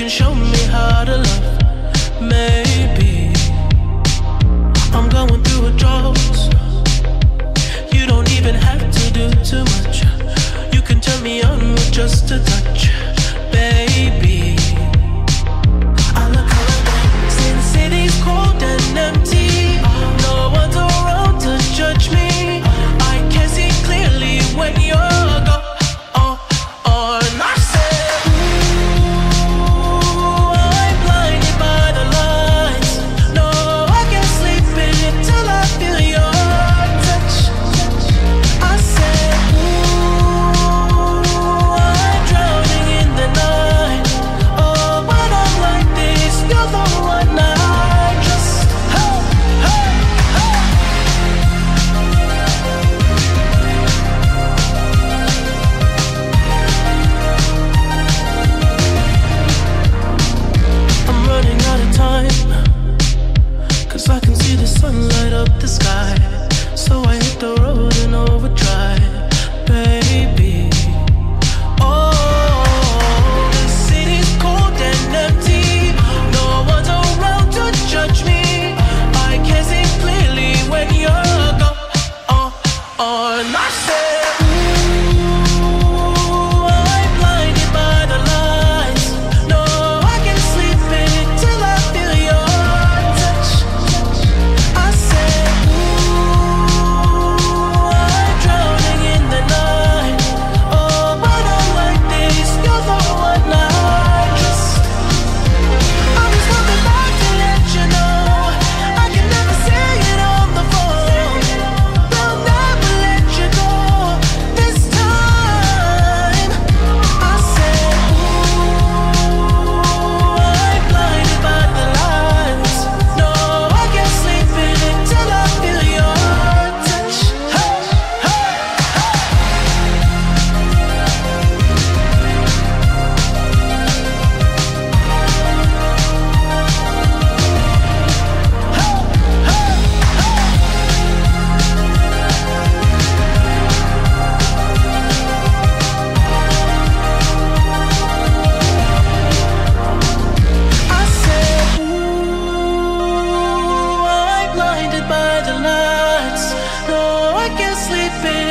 show me how to love. Maybe I'm going through a drought. You don't even have to do too much. You can turn me on with just a touch, baby. I look around, see the city's cold and empty. No one's around to judge me. I can see clearly when you're gone. I said, ooh, I'm blinded by the lights. No, I can't sleep until I feel your touch. I said, ooh, I'm drowning in the night. Oh, when I'm like this, you're the one I trust. Hey, hey, hey. I'm running out of time, 'cause I can see the sun light up the sky. So I hit the road in overdrive, baby. Oh, the city's cold and empty. No one's around to judge me. I can see clearly when you're gone. I said, ooh, I'm blinded by the lights. No, I can't sleep until I feel your touch. I said, ooh, I'm drowning in the night. Oh, when I'm like this, you're the one I trust. I'm just coming back to let you know I can never say it on the phone. They'll never let you go this time. I said, ooh, I'm blinded by the lights. No, I can't sleep until I feel your touch. Hey, hey, I said, ooh, I'm blinded by the lights. No, I can't sleep